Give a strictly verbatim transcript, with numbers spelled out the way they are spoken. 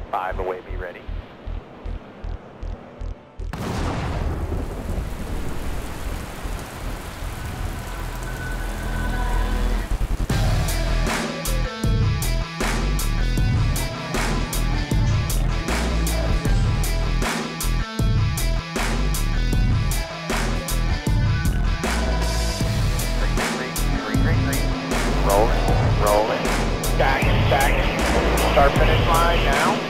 Five away, be ready. Rolling, rolling. Stacking, stacking. Start finish line now.